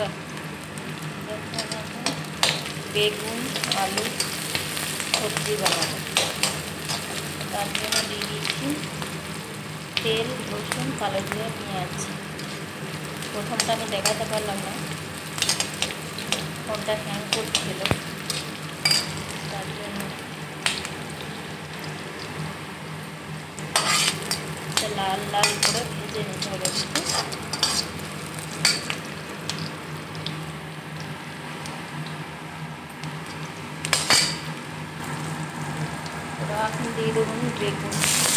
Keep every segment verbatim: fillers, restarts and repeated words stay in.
নমস্কার। বেগুন আলু সবজি বানাবো, তার জন্য দিয়ে দিচ্ছি তেল, রসুন, কালো জিরা, পেঁয়াজ। প্রথমটা আমি দেখাতে পারলাম না, ফোনটা হ্যাং করছিল, তার জন্য লাল লাল করে ভেজে নিতে হবে। এখন দিয়ে দেবো বেগুন।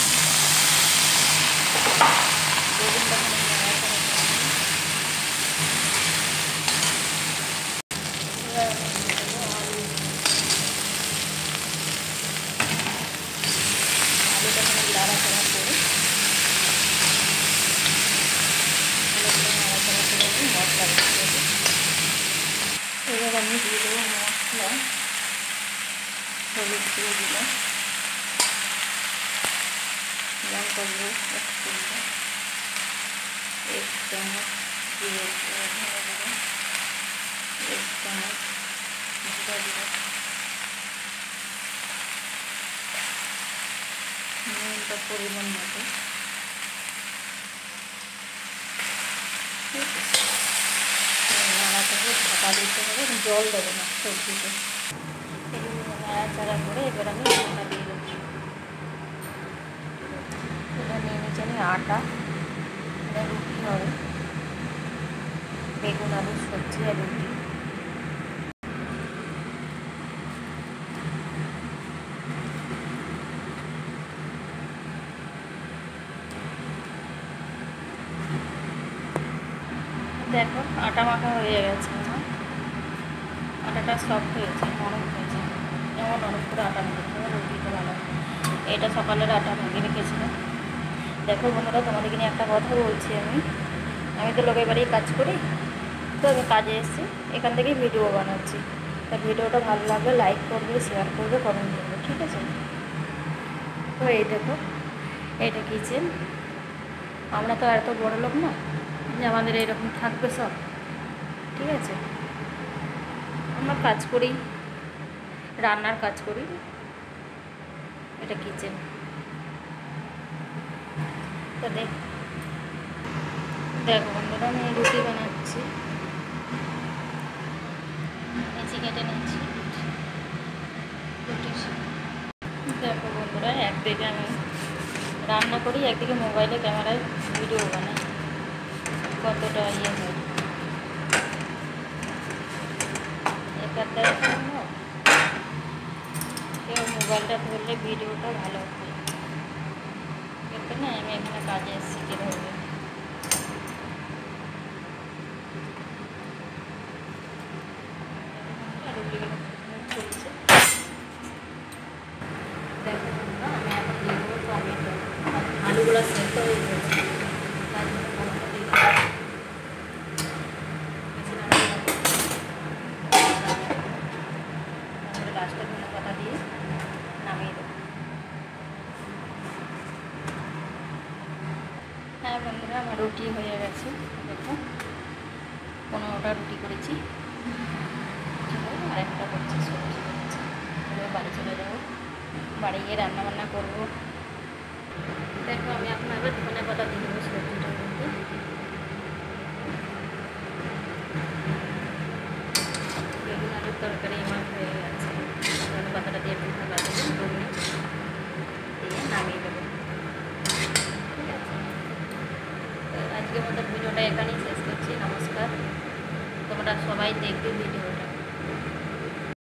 বেগুনটা আলুটা নাড়াচাড়া করে নাড়াচাড়া করে আমি মশলা দিয়ে দেবো। এবার আমি দিয়ে দেবো মশলা, হলুদ দিয়ে দিলাম, লঙ্কা গুঁড়ো এক চামচ, এক চামচ দিয়ে ধনে গুঁড়ো, এক চামচ জিরা গুঁড়ো, নুনটা পরিমাণ মতো, নাড়াটাকে ঢাকা দিতে হবে, জল দেবো না সবজিতে। নাড়াচাড়া করে এবার আমি ঢাকা দিয়ে দেবো। এটা নিয়ে নিচ্ছি আমি আটা, এটা রুটি হবে, বেগুন আলুর সবজি আর রুটি। দেখো আটা মাখা হয়ে গেছে, আমার আটাটা সফট হয়েছে, নরম হয়েছে। যেমন নরম করে আটা মেখে হবে, রুটিটা ভালো। এটা সকালের আটা মেখে রেখেছিলাম। দেখো বন্ধুরা, তোমাদেরকে নিয়ে একটা কথা বলছি। আমি আমি তো লোকের বাড়ি কাজ করি, তো আমি কাজে এসেছি, এখান থেকেই ভিডিও বানাচ্ছি। তা ভিডিওটা ভালো লাগলে লাইক করবে, শেয়ার করবে, কমেন্ট করবে, ঠিক আছে? তো এই দেখো, এইটা কিচেন। আমরা তো এত বড় লোক না যে আমাদের এরকম থাকবে সব, ঠিক আছে? আমরা কাজ করি, রান্নার কাজ করি। এটা কিচেন। তো দেখ দেখো বন্ধুরা, আমি রুটি বানাচ্ছি, নিচে কেটে নিচ্ছি রুটি। দেখো বন্ধুরা, একদিকে আমি রান্না করি, একদিকে মোবাইলে ক্যামেরায় ভিডিও বানাই, কতটা ইয়ে হয়। এটার দ্বারা কেউ মোবাইলটা ধরলে ভিডিওটা ভালো হয়, কিন্তু না আমি এখানে কাজে এসেছি কীভাবে। রুটিগুলো চলছে, দেখো বন্ধুরা, আমি এখন দিয়ে দেবো টমেটো। আলুগুলো সেদ্ধ হয়ে গেছে, তার জন্য টমেটো দিয়ে দেবো। তারপরে লাস্টে ধনে পাতা দিয়ে নামিয়ে দেবো। হ্যাঁ বন্ধুরা, আমার রুটি হয়ে গেছে। দেখো পনেরোটা রুটি করেছি, আরেকটা করছি, সবজি করছি। এবার বাড়ি চলে যাবো, বাড়ি গিয়ে রান্নাবান্না করবো। দেখো আমি এখন আবার ধনে পাতা দিয়ে দেবো সবজিটার মধ্যে। বেগুন আলুর তরকারি আমার হয়ে গেছে, ধনে পাতাটা দিয়ে একটু ঢাকা দেবো, দু মিনিট দিয়ে নামিয়ে দেবো, ঠিক আছে? তো আজকের মতো ভিডিওটা এখানেই শেষ করছি। নমস্কার। তোমরা সবাই দেখবে ভিডিও।